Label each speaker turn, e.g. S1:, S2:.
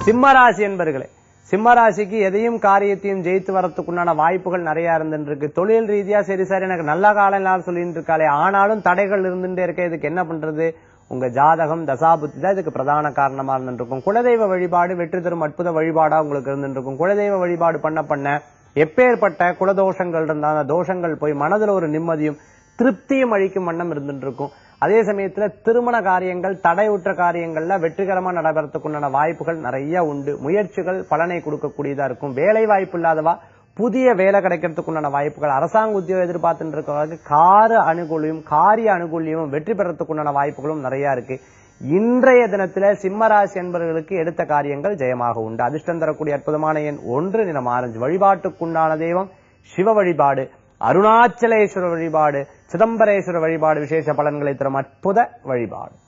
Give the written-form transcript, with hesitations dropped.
S1: சிம்மராசி என்பர்களே, சிம்மராசிக்கு எதையும் காரியத்தையும் ஜெயித்து வரத்துக்குண்டான வாய்ப்புகள் நிறைய இருந்துருக்கு. தொழில் ரீதியா சரி எனக்கு நல்ல காலம் எல்லாம் சொல்லிட்டு இருக்காளே, ஆனாலும் தடைகள் இருந்துட்டே இருக்க. இதுக்கு என்ன பண்றது? உங்க ஜாதகம் தசாபுத்தி தான் இதுக்கு பிரதான காரணமா இருந்துருக்கும். குலதெய்வ வழிபாடு வெற்றி தரும் அற்புத வழிபாடா உங்களுக்கு இருந்துருக்கும். குலதெய்வ வழிபாடு பண்ண எப்பேற்பட்ட குலதோஷங்கள் இருந்தா அந்த தோஷங்கள் போய் மனதுல ஒரு நிம்மதியும் திருப்தியும் அளிக்கும் வண்ணம் இருந்துட்டு இருக்கும். அதே சமயத்துல திருமண காரியங்கள் தடையுற்ற காரியங்கள்ல வெற்றிகரமா நடைபெறத்துக்குண்டான வாய்ப்புகள் நிறைய உண்டு. முயற்சிகள் பலனை கொடுக்கக்கூடியதா இருக்கும். வேலை வாய்ப்பு இல்லாதவா புதிய வேலை கிடைக்கிறதுக்குண்டான வாய்ப்புகள், அரசாங்க உத்தியோகம் எதிர்பார்த்துட்டு இருக்கவங்களுக்கு காரிய அனுகூல்யமும் வெற்றி பெறத்துக்குண்டான வாய்ப்புகளும் நிறைய இருக்கு. இன்றைய தினத்துல சிம்மராசி என்பவர்களுக்கு எடுத்த காரியங்கள் ஜெயமாக உண்டு. அதிர்ஷ்டம் தரக்கூடிய அற்புதமான எண் 1, நிறம் ஆரஞ்சு. வழிபாட்டுக்குண்டான தெய்வம் சிவ வழிபாடு, அருணாச்சலேஸ்வர வழிபாடு, சிதம்பரேஸ்வர வழிபாடு விசேஷ பலன்களை தரும் அற்புத வழிபாடு.